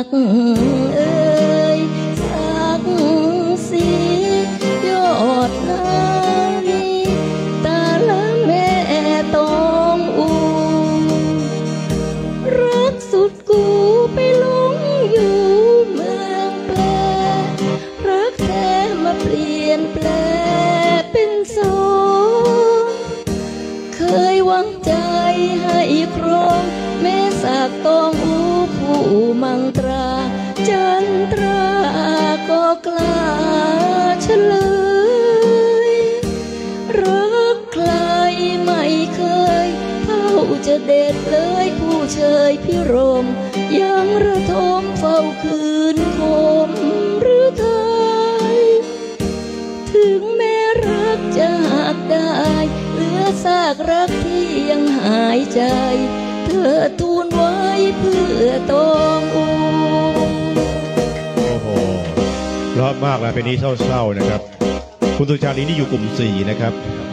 เอ่ยสักสียอดนารีตาละแม่ตองอูรักสุดกูไปหลงอยู่เมืองแปรรักแท้มาเปลี่ยนแปลเป็นโสเคยหวังใจให้ครองแม่สากตองอูผู้มังตราจันตราก็กล้าเฉลยรักใครไม่เคยเท่าจะเด็ดเลยผู้เชยพิรมยังระทมเฝ้าคืนคมหรือไทยถึงแม้รักจะหักได้เหลือซากรักที่ยังหายใจเธอทูลไว้เพื่อตองอูโอ้โหรอบมากแล้วเพลงนี้เศร้าๆนะครับคุณสุชาลีนี่อยู่กลุ่ม4นะครับ